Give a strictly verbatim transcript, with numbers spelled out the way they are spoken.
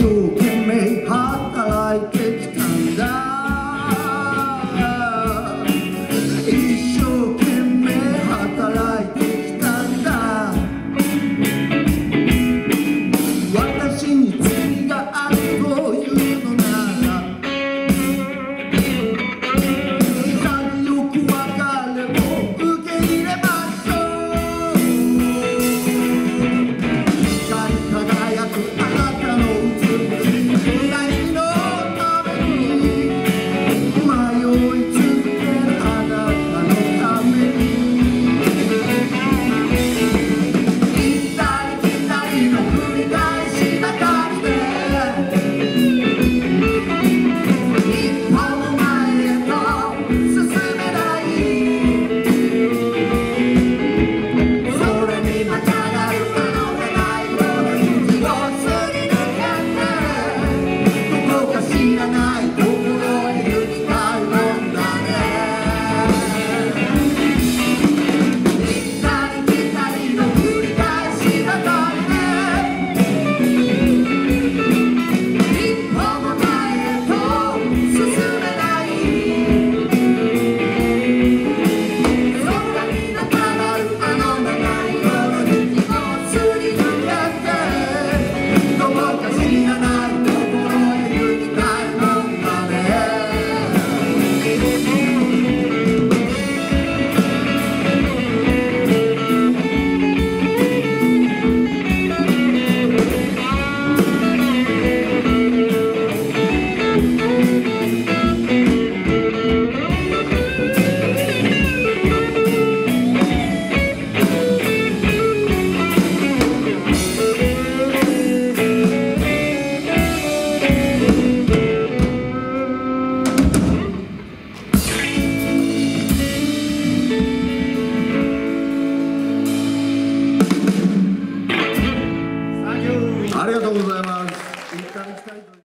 生懸命働いてきたんだ。一生懸命働いてきたんだ。私に罪があるというのなら、潔く別れを受け入れましょう。光り輝くあなたの美しい未来のために、迷い続けるあなたのために、行ったり来たりの繰り返しばかりで、一歩も前へと進めない。それにまたがるあの願いを道をすり抜けて、どこか知らないところへ行きたいもんだね。行ったり来たりの繰り返しばかりで、一歩も前へと進めない。空にまたがるあの長い道をすり抜けて、どこか知らないところへ行きたいもんだね。ありがとうございます。行ったり来たりという